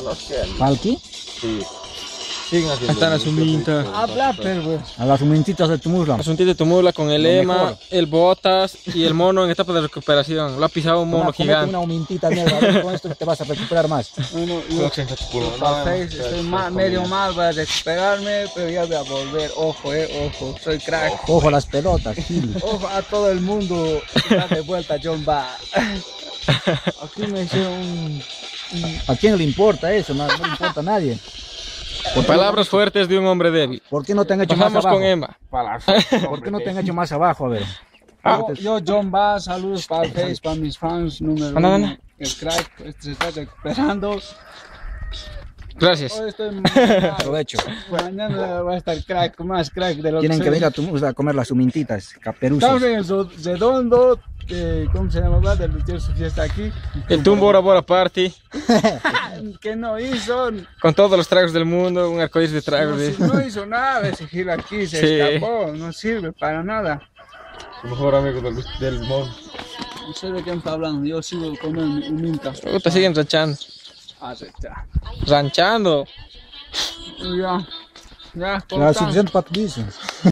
¿Palqui? Sí. Siguen haciendo. Están las humintas. Habla, pero A las humentitas de Tumula. Las untitas de Tumula con el Lo Ema, mejor. el Botas y el mono en etapa de recuperación. Lo ha pisado un mono Comete gigante. una humintita negra, a ver, con esto te vas a recuperar más. bueno, yo estoy medio mal para recuperarme, pero ya voy a volver. Ojo, ojo, soy crack. Ojo a las pelotas, Gil. Ojo a todo el mundo. Está de vuelta John Va. Aquí me hicieron un... ¿A quién le importa eso? No, no le importa a nadie. Palabras fuertes de un hombre débil. ¿Por qué no te han hecho más Pasamos abajo? con Emma. ¿Por qué no te han hecho más abajo? A ver. Yo, John Va, saludos para el Face, para mis fans número Anda, uno. anda. El crack, se está recuperando. Gracias. Hoy estoy muy mal. Aprovecho. Mañana va a estar crack, más crack de lo Tienen que soy. venir a Tumula a comer las humintitas, caperuzas. Estamos en el Redondo, ¿cómo se llama? De meter su fiesta aquí. El Tum Bora Bora Party. Que no hizo, Con todos los tragos del mundo. Un arcoíris de tragos. no hizo nada ese giro aquí, se Sí. escapó, no sirve para nada. El mejor amigo del mundo. No sé de qué me está hablando, yo sigo comiendo un minta. Puta, siguen ranchando. Ah, ya. Ranchando. Ya, Ya, suficiente para tu bici.